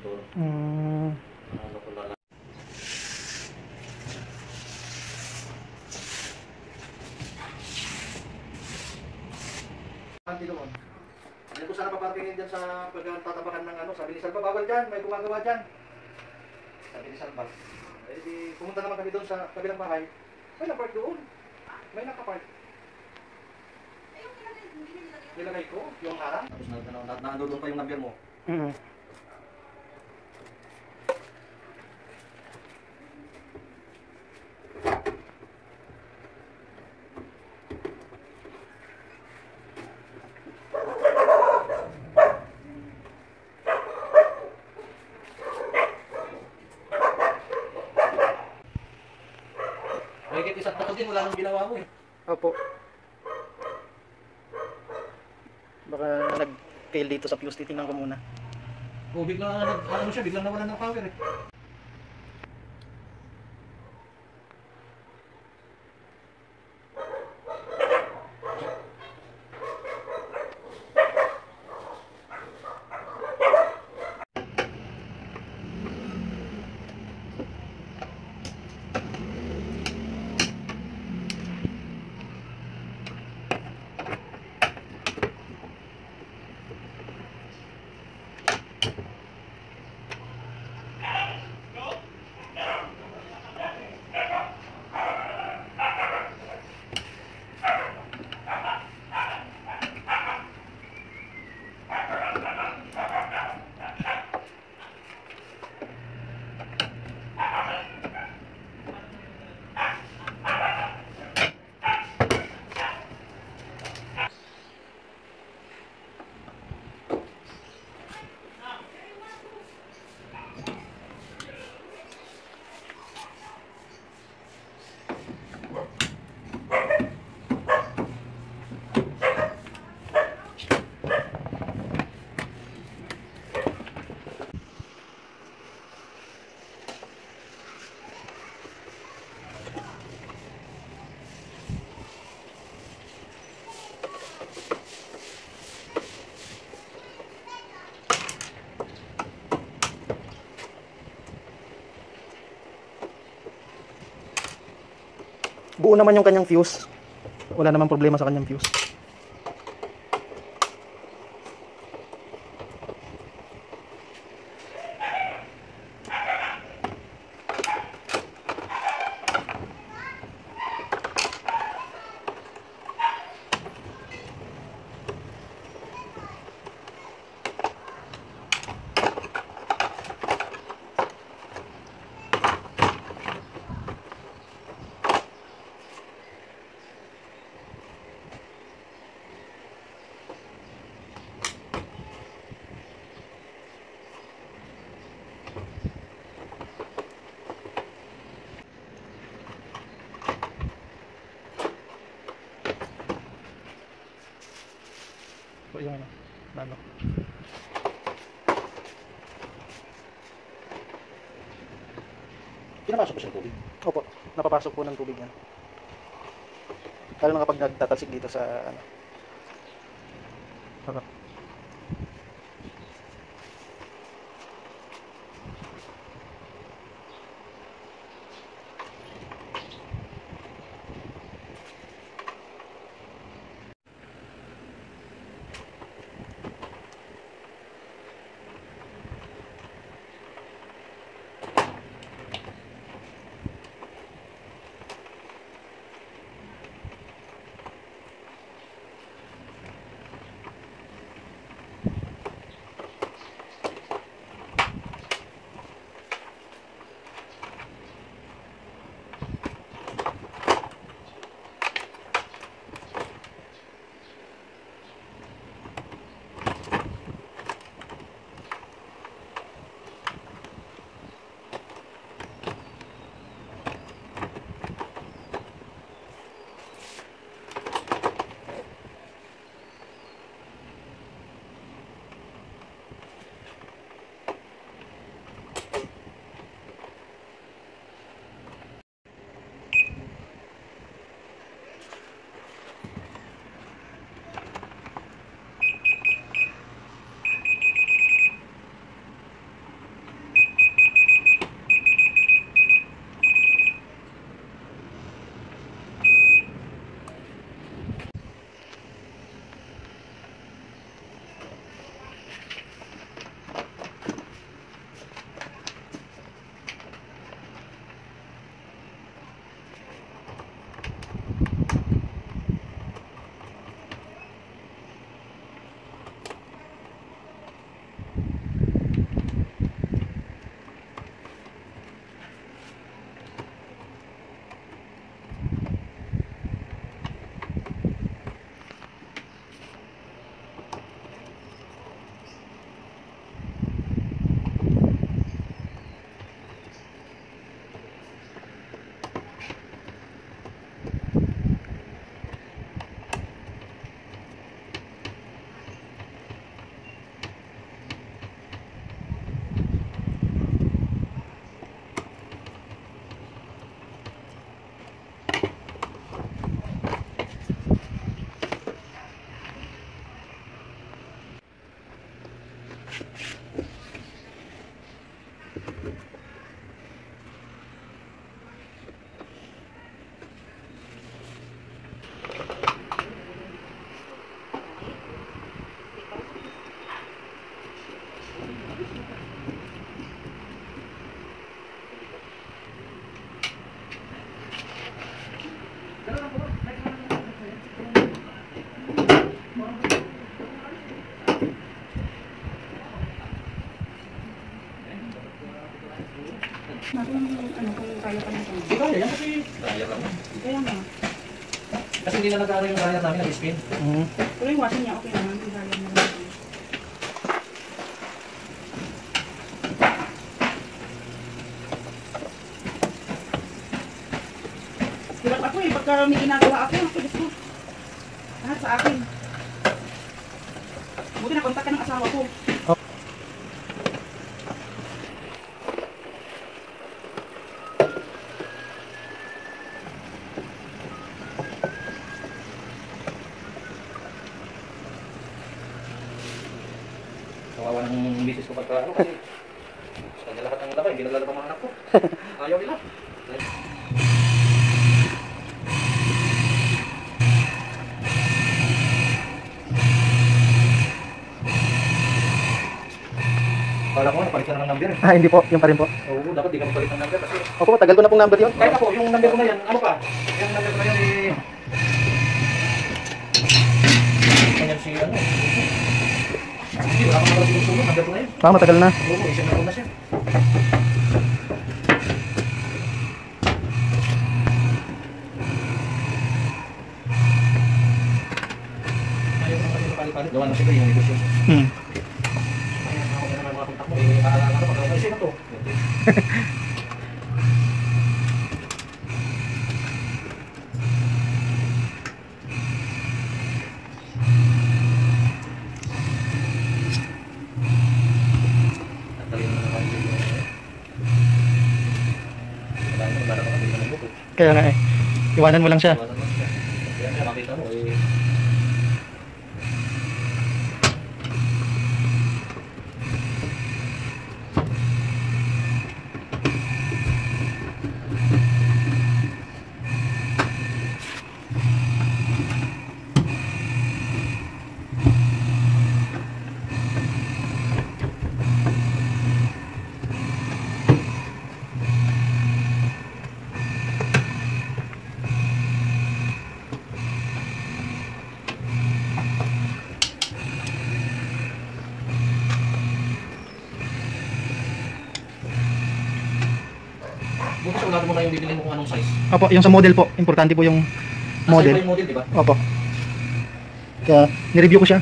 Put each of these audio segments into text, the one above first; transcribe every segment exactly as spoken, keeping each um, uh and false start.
motor. Hmm. Ano ko na lang. Kanti doon. Hindi ko sana paparkingin dyan sa pagtatabakan ng ano. Sabi ni Salva, bawal dyan, may gumagawa dyan. Sabi ni Salva. Eh di, pumunta naman kami doon sa kabilang bahay. May napark doon. May nakapark. Nilagay ko, yung harang. Tapos na, na, na, naandun pa yung number mo. Mm. Kahit isang taon din, wala nang ginawa mo eh. Opo. Baka nag-fail dito sa fuse. Titingnan ko muna. O biglang nag ano siya, biglang nawalan ng power eh. Buo naman yung kanyang fuse. Wala namang problema sa kanyang fuse. So yung ano, nano. Pinapasok ko siya tubig. Opo, napapasok po ng tubig yan. Lalo na kapag nagtatalsik dito sa ano. Harap. Naku, ano, kung kaya pa nito. Di kaya yan kasi dryer lang. Kaya nga. Kasi hindi na nag-ano yung dryer namin, nag-spin. Mhm. Pero yung washing niya, okay naman. Yung dryer na lang. Hirap ako eh, pagka may ginagawa ako, ang pilit ko. Lahat sa akin. Buti na kontak ka ng asawa ko. Kawawa ng misis ko pagka ano kasi sa kanya lahat ng laba, hindi naglalaba mga anak ko. Ayaw nila. Kala ko napalit na ng number. Ah, hindi po. Yung pa rin po. Oo, dapat di ka magpalit ng number kasi Opo, tagal ko na pong number yun. kahit ako, yung number ko na yan, ano pa? Yung number ko na yan eh... Ganyan si ano? Hindi, wala kang naman sinusunod, number ko na yan. Ah, matagal na. Oo, isip na ko na siya. Ayaw naman kasi palit-palit, gawa na sila yung negosyo. Hmm. Ayaw na ako na naman mga kontak mo, eh, aalala ko, pag ay, sino to? Kaya nga eh. Iwanan mo lang siya. Bukas ulado mo na yung bibili mo kung anong size. Opo, yung sa model po. Importante po yung Nasa model. iba yung model, di ba? Opo. Kaya, nireview ko siya.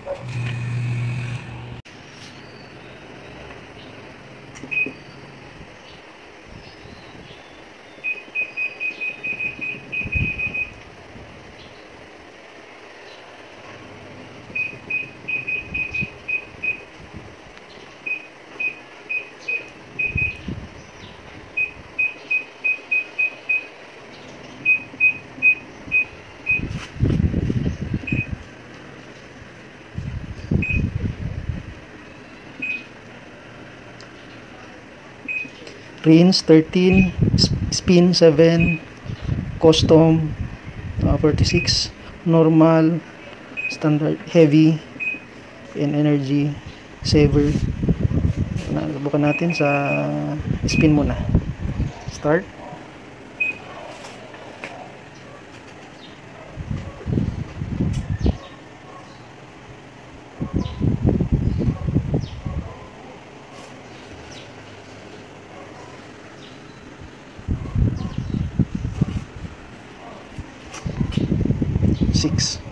Range thirteen, sp- spin seven, custom uh, forty-six, normal, standard, heavy, and energy saver. Subukan natin sa spin muna. Start. six.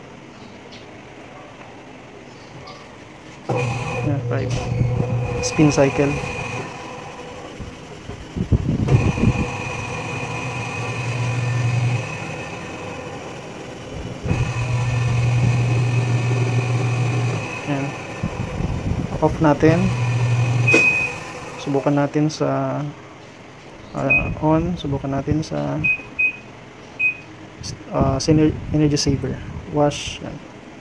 Yeah, five. Spin cycle. Yan. Off natin. Subukan natin sa uh, on. Subukan natin sa uh, energy saver. Wash. Yan.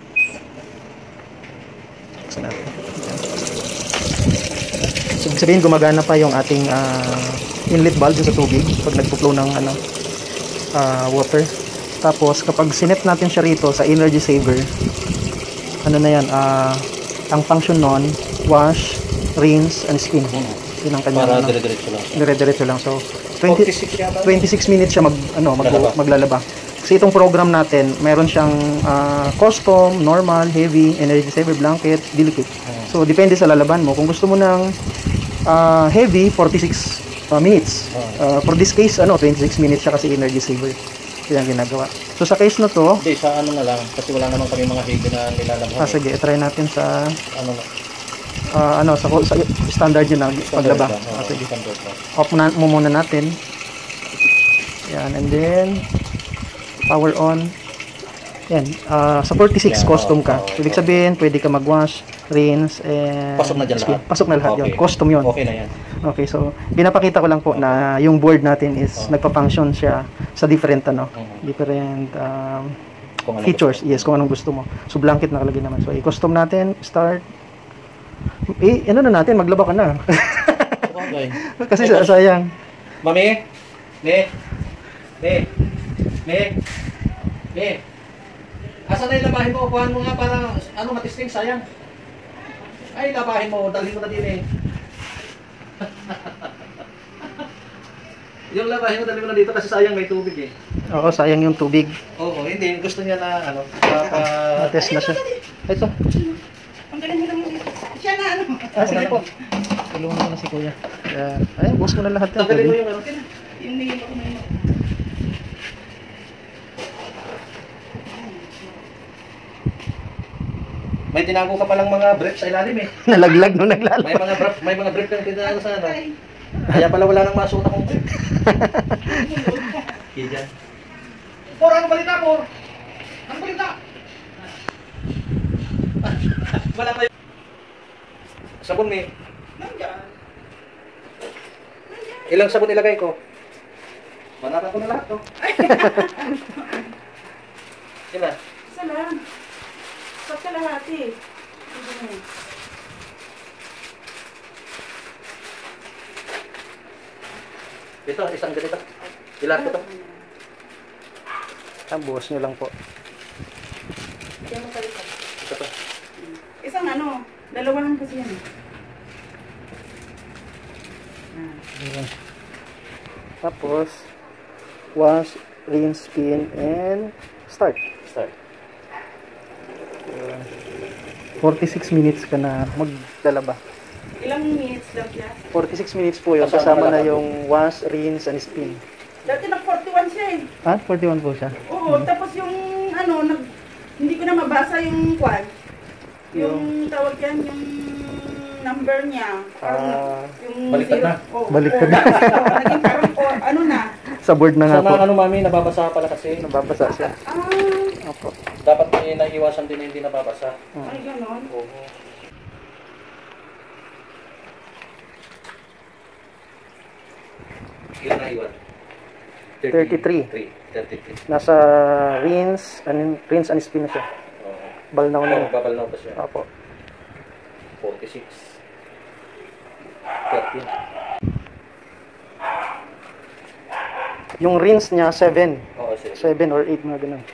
Fix natin. Yan. So, ibig sabihin gumagana pa yung ating uh, inlet valve sa tubig pag nagpo-flow ng ano, uh, water. Tapos kapag sinet natin siya rito sa energy saver, ano na yan, uh, ang function nun, wash, rinse, and spin. Yun ang kanyang Para ano, dire-diretso lang. dire-diretso lang. So twenty, forty-six yata. twenty-six minutes siya mag ano mag, Maglalaba. maglalaba. Kasi itong program natin, meron siyang ah, custom, normal, heavy, energy saver, blanket, delicate. So depende sa lalaban mo. Kung gusto mo ng ah, heavy, forty-six uh, minutes. Oh. Uh, for this case, ano, twenty-six minutes siya kasi energy saver. Yan ang ginagawa. So sa case na to, Hindi, sa ano na lang. Kasi wala naman kami mga heavy na nilalabhan. ah, sige, try natin sa Ano na. ah, ano sa, sa standard yun na paglaba. Standard lang. Ah, Oo, sige. standard lang. Off muna, mo muna natin. Yan, and then power on. Yan, ah, sa forty-six Yan, custom oo, ka. oo, Ibig oo. sabihin, pwede ka mag-wash, rinse, and Pasok na dyan spin. lahat? Pasok na lahat yun. Okay. Custom yun. Okay na yan. Okay, so pinapakita ko lang po na yung board natin is Oo. nagpa-function siya sa different ano, Mhm. different um, Kung ano features. gusto. Yes, kung anong gusto mo. So blanket nakalagay naman. So i-custom natin, start. Eh, ano na natin, maglaba ka na. Okay. Kasi sa- sayang. Mami? Ne? Ne? Ne? Ne? Asan na yung labahin mo? Kuhaan mo nga para ano matisting, sayang. Ay, labahin mo. Dalhin mo na din eh. Yung labahin mo, dalhin mo na dito kasi sayang may tubig eh. Oo, sayang yung tubig. Oo, hindi. Gusto niya na ano, papa... Na-test na siya. Ito. Ang galing mo lang dito. Siya na ano. Ah, sige po. Tulungan ko na si kuya. Kaya, ay, bukas mo na lahat yan. Tagalin mo Pwede. yung ano. Yung name ako na yun. May tinago ka palang mga brief sa ilalim eh. Nalaglag nung naglalaba. May mga brief, may mga brief kang tinago sa ano. Ay, Kaya pala wala nang masuot akong brief. Kijan. Por, ano balita, Por? Ano balita? Wala pa yung... Sabon, may. nandiyan. Ilang sabon ilagay ko? Manata ko na lahat, to. Ilan? Isa lang. Sa kalahati. Hindi na yun. Ito, isang ganito. Ilan ko to? Ah, bukas nyo lang po. Kaya masalita. Ito to. Isang ano, dalawahan kasi yan. Ah. Ayan. Tapos, wash, rinse, spin, and start. Start. Ayan. forty-six minutes ka na maglalaba. Ilang minutes lang siya? forty-six minutes po yun. Kasama Kasama na lahat. yung wash, rinse, and spin. Dati nag forty-one siya eh. Ah, forty-one po siya. Oo, tapos yung ano, nag, hindi ko na mabasa yung kwan. Yung tawag yan, yung number niya. Parang Ah, yung baliktad zero- na. Oo, Baliktad oo, na. Naging parang o, ano na. sa board na nga Sa po. mga ano, mami, nababasa pala kasi. Nababasa siya. Ah, Opo. Dapat may naiiwasan din na hindi nababasa. ay ganon. Oo. Ilan na iwan? thirty-three. thirty-three. Nasa rinse, and, rinse and spin na siya. Oo. Balnaw na. Oh, babalnaw pa siya. Opo. forty-six. thirteen. Yung rinse niya, seven. Oo, sige. seven or eight, mga ganun.